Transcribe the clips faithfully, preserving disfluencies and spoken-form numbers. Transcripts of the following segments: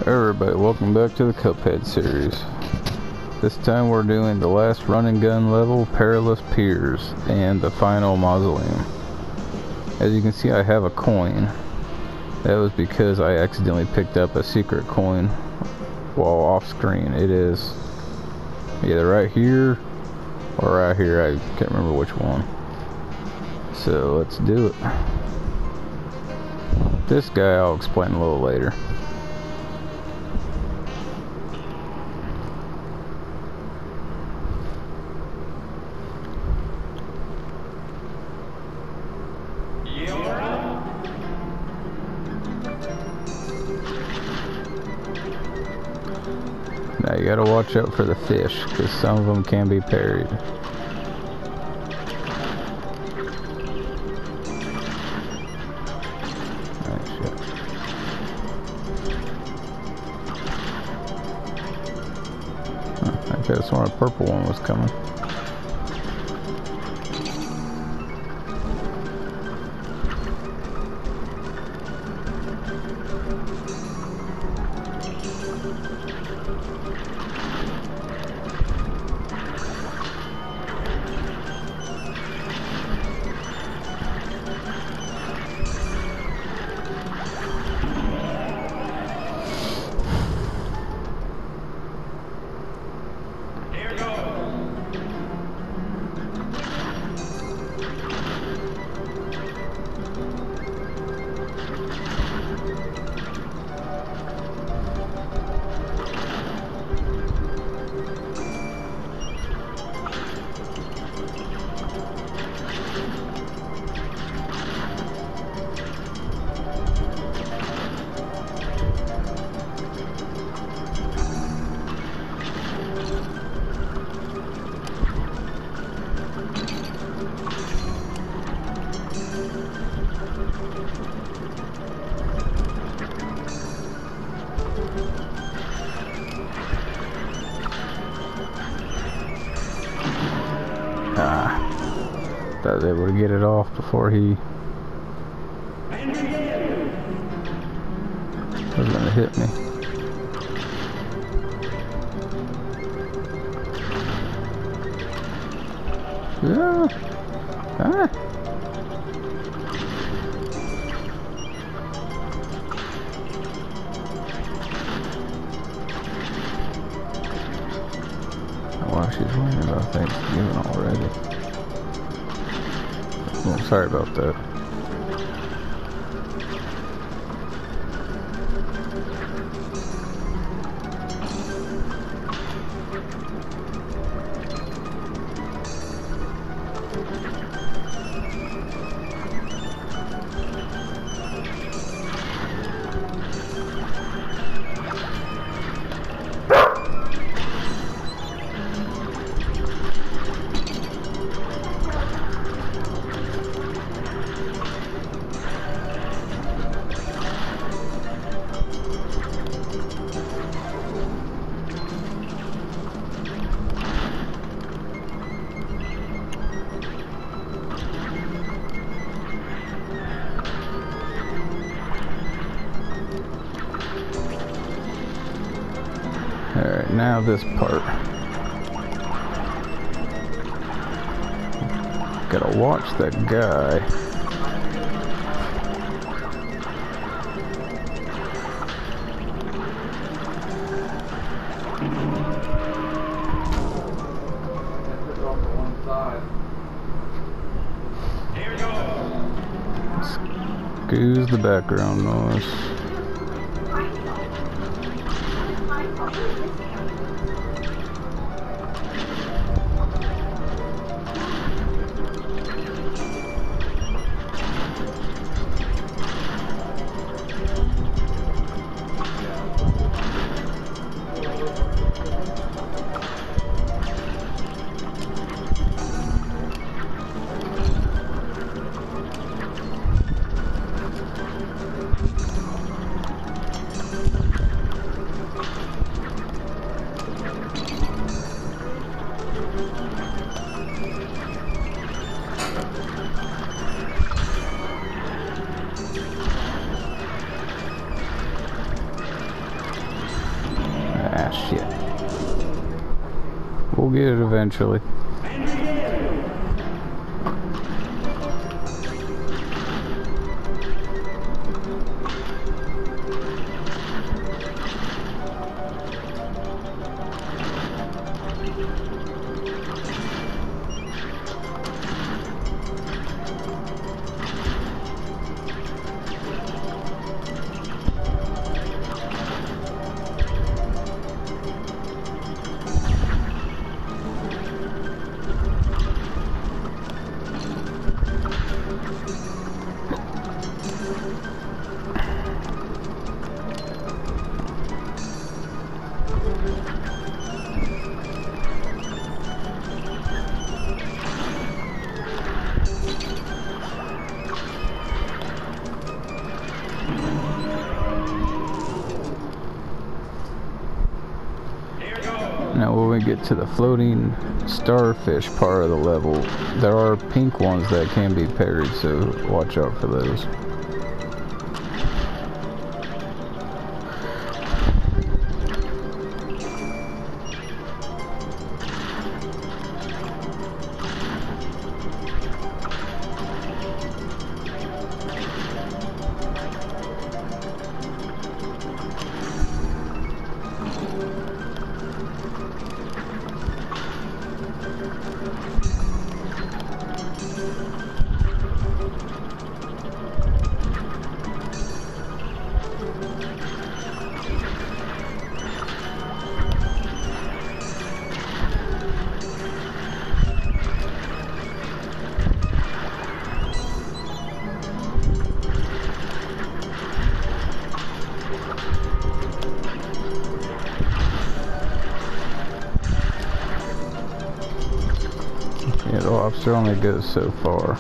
Everybody, welcome back to the Cuphead series. This time we're doing the last run and gun level, Perilous Piers, and the final mausoleum. As you can see, I have a coin. That was because I accidentally picked up a secret coin while off screen. It is either right here or right here, I can't remember which one. So let's do it. This guy I'll explain a little later. Now you gotta watch out for the fish, because some of them can be parried. Nice shot. Huh, I could have sworn a purple one was coming. Ah, I was able to get it off before he was gonna hit me. Yeah. Ah. Wow, she's worrying about Thanksgiving already. Oh, sorry about that. Alright, now this part. Gotta watch that guy. Excuse the background noise. shit. We'll get it eventually. Now when we get to the floating starfish part of the level, there are pink ones that can be parried, so watch out for those. Yeah, the lobster only goes so far.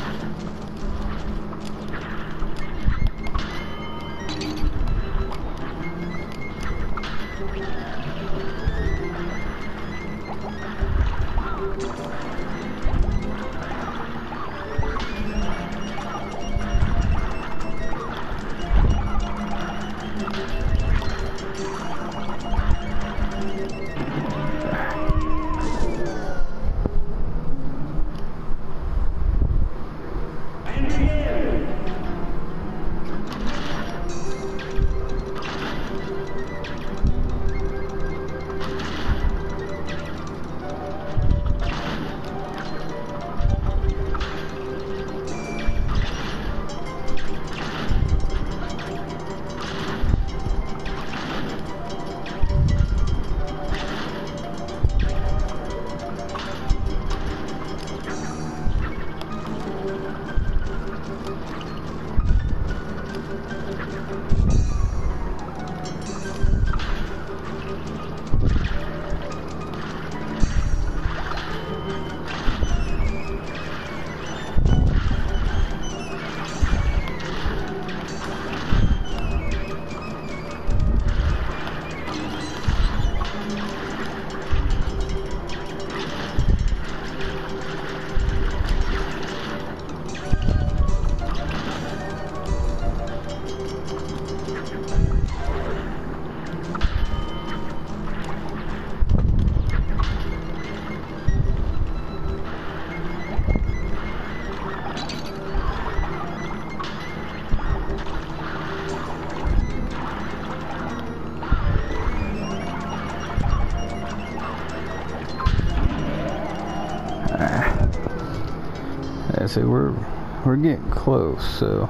I say we're we're getting close, so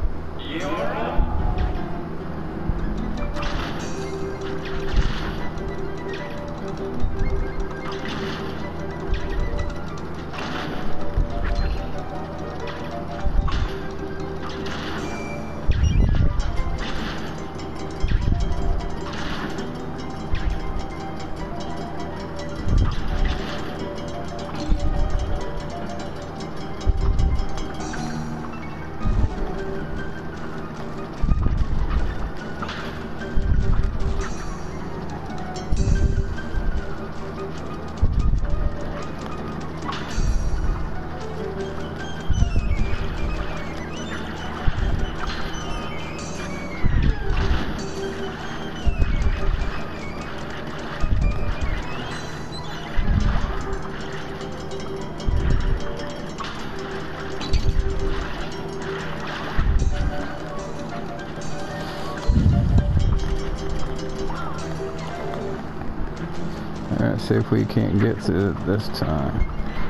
Alright, see if we can't get to it this time.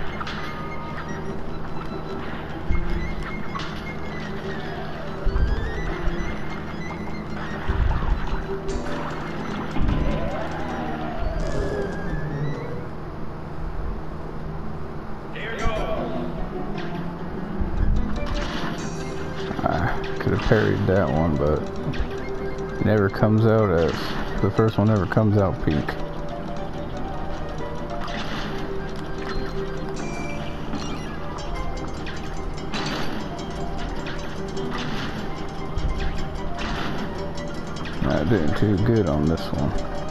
Could have parried that one, but it never comes out as the first one never comes out pink. Not doing too good on this one.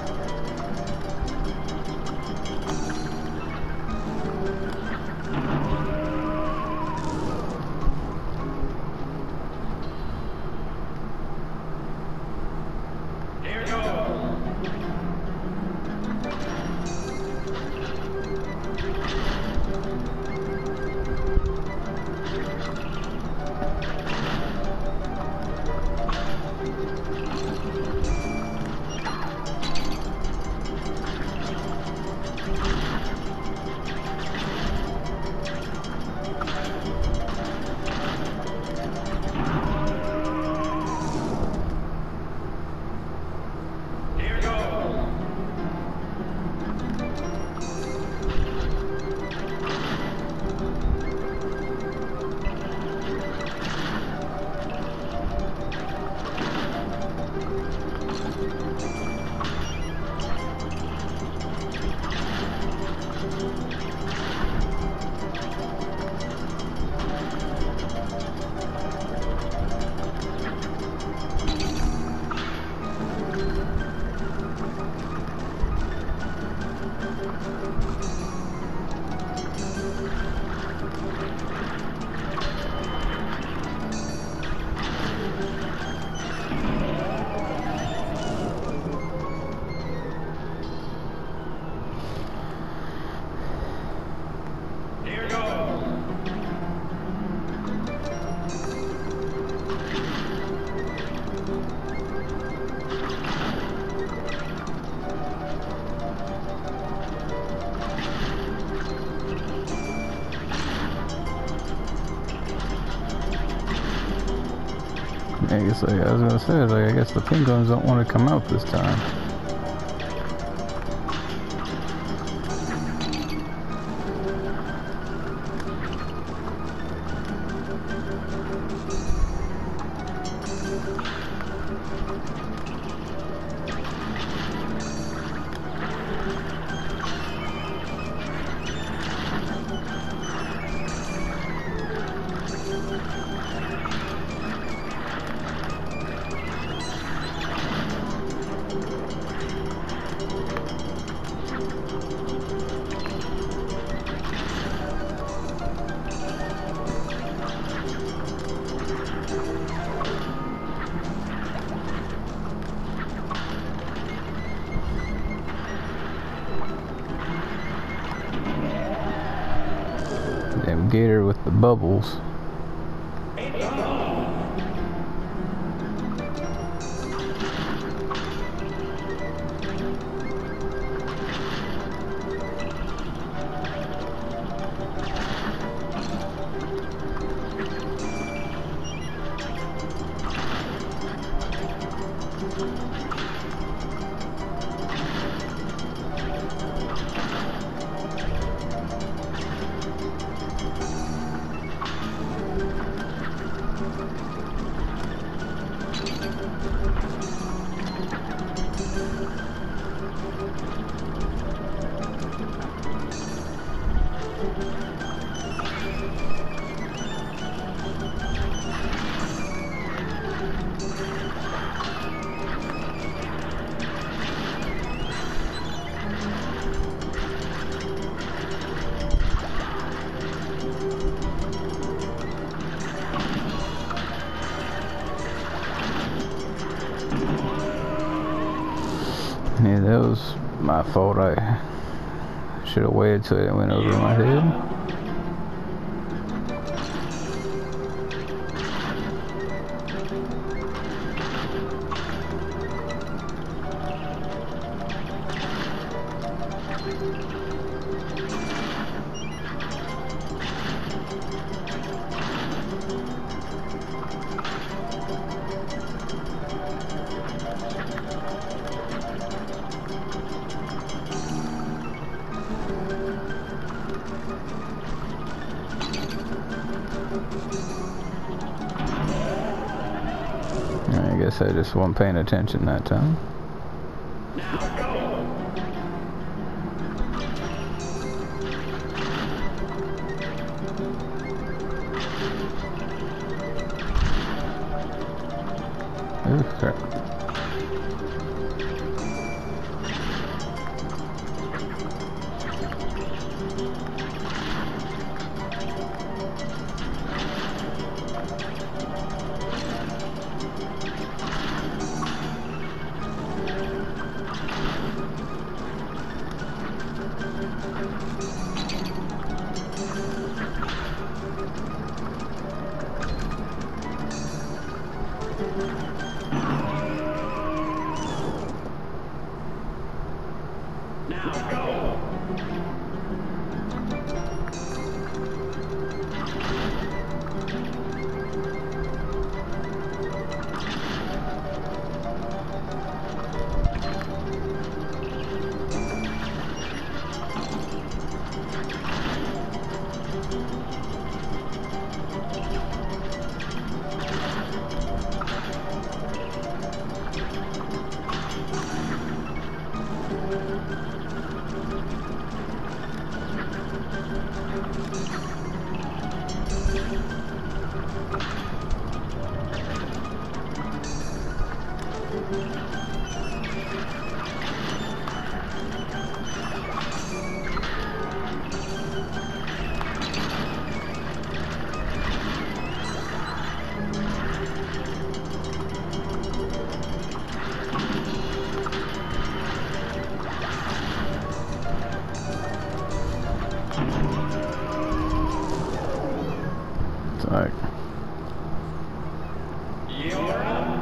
I guess like, I was gonna say, like, I guess the penguins don't want to come out this time. Damn gator with the bubbles. Yeah, that was my fault. I should have waited till it went over my head. I guess I just wasn't paying attention that time. Now go! Ooh, crap. Now go! It's like, You're up!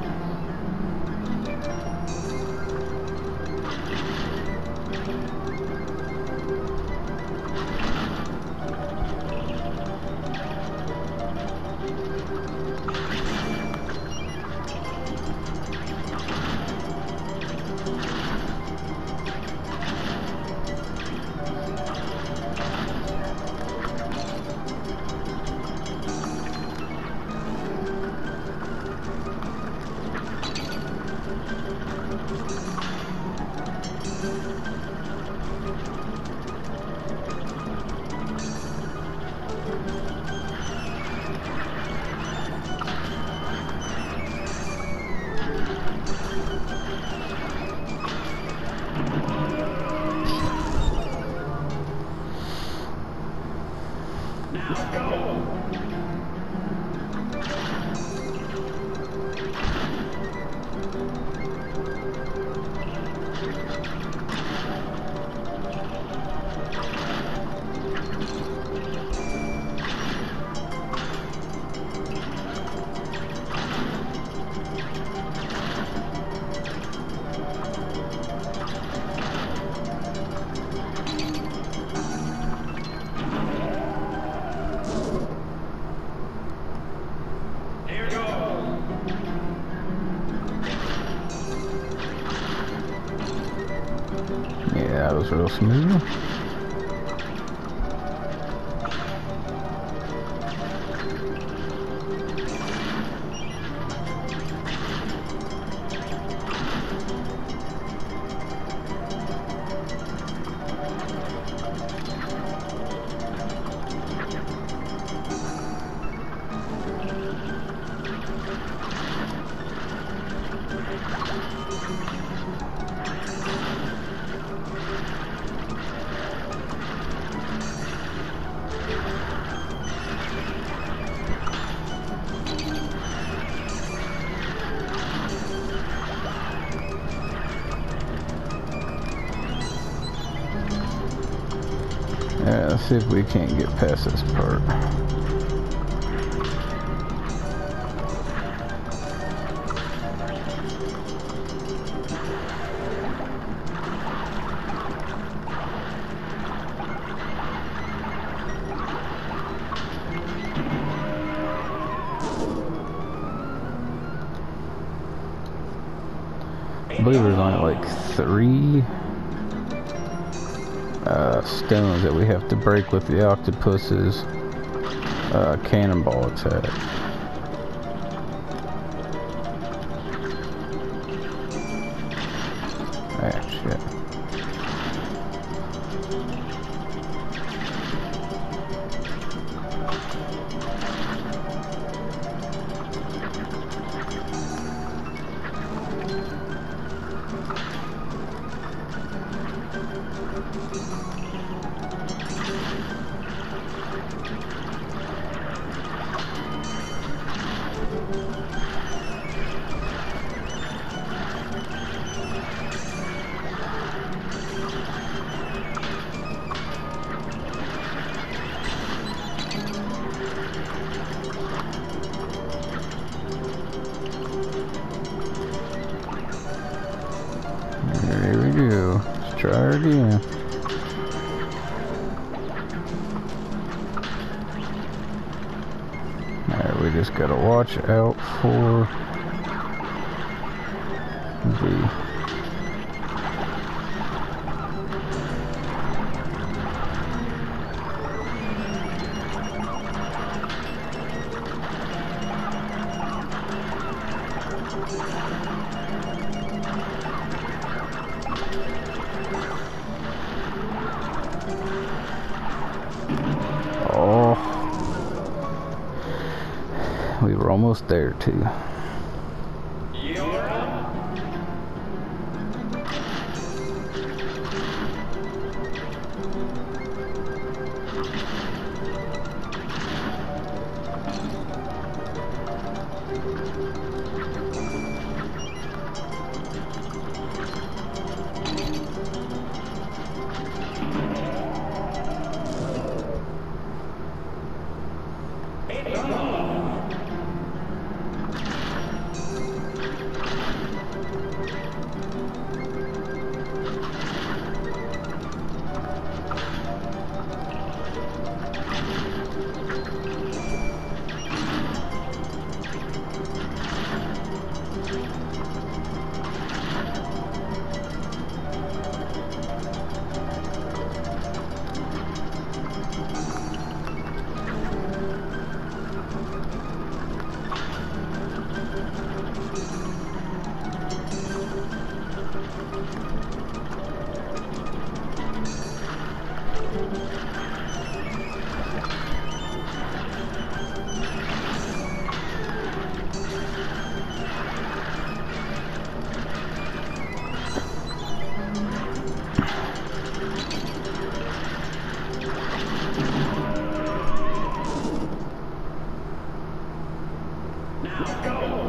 Now go! Here goes! yeah, that was real smooth. Yeah, let's see if we can't get past this part. I believe there's only like three uh, stones that we have to break with the octopus's uh, cannonball attack. Ah, shit. Here we go. Let's try her again. Alright, we just gotta watch out for the Oh, we were almost there too. You're up. It's on. Now go.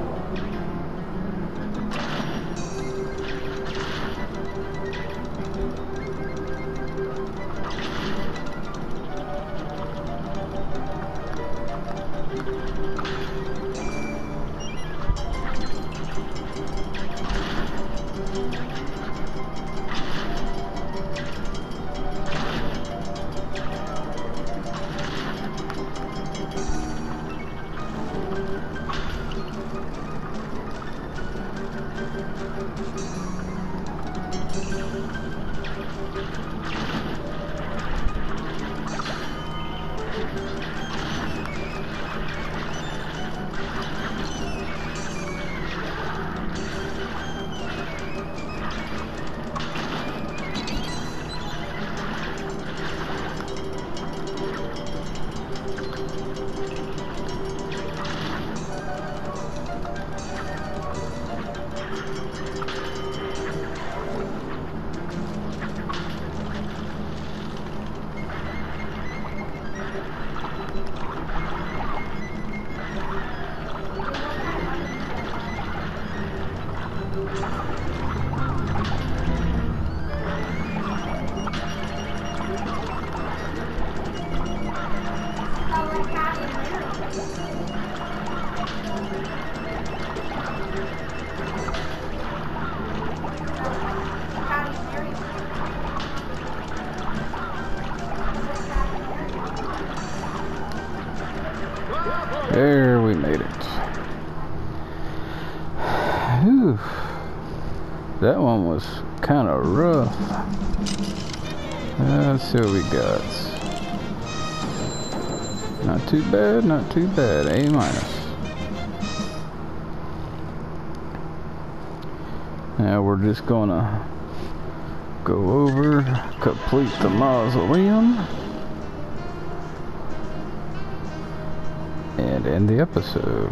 That one was kind of rough. Uh, let's see what we got. Not too bad, not too bad. A minus. Now we're just gonna go over, complete the mausoleum, and end the episode.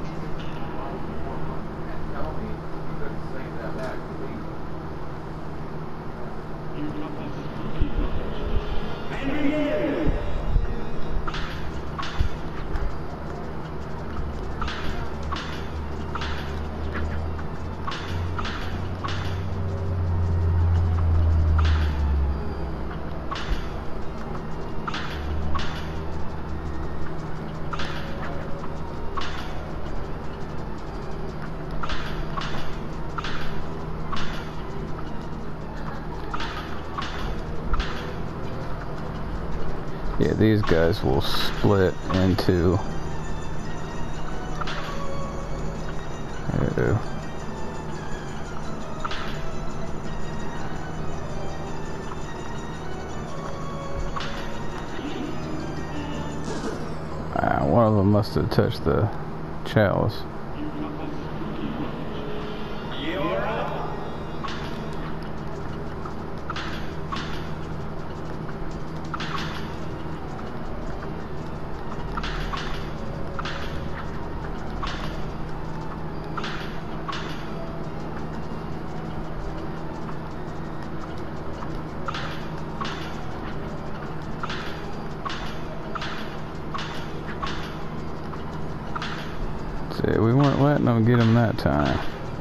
Yeah, these guys will split into uh, ah, one of them must have touched the chalice. See, we weren't letting them get him that time.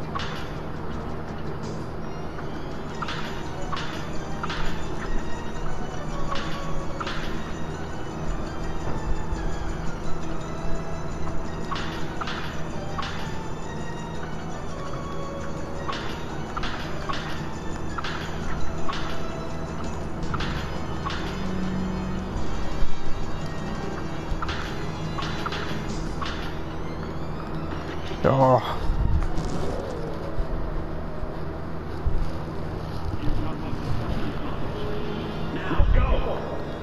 Oh. Now go.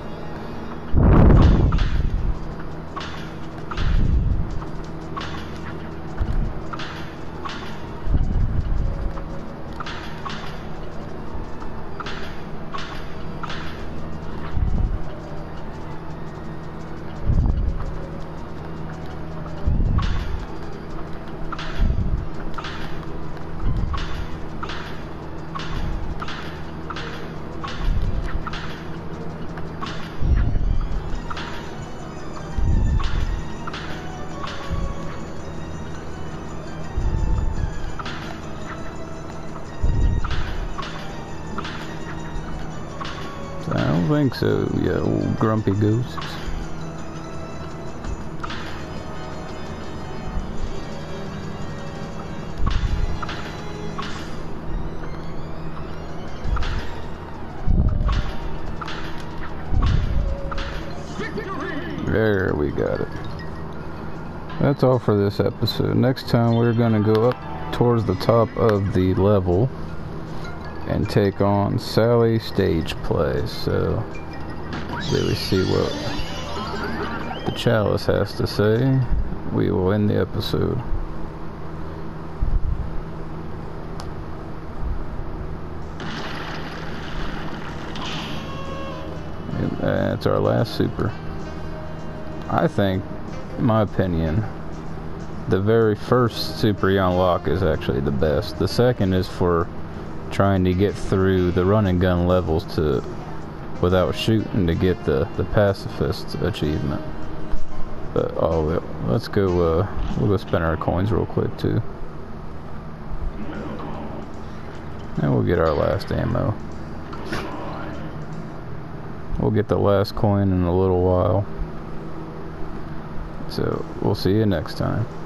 I don't think so, you old grumpy ghosts. There, we got it. That's all for this episode. Next time we're gonna go up towards the top of the level and take on Sally Stageplay. So, till we see what the chalice has to say, we will end the episode. And that's our last super. I think, in my opinion, the very first super you unlock is actually the best. The second is for trying to get through the run and gun levels to without shooting to get the the pacifist achievement. But oh well, let's go uh we'll go spend our coins real quick too, and we'll get our last ammo. We'll get the last coin in a little while, so we'll see you next time.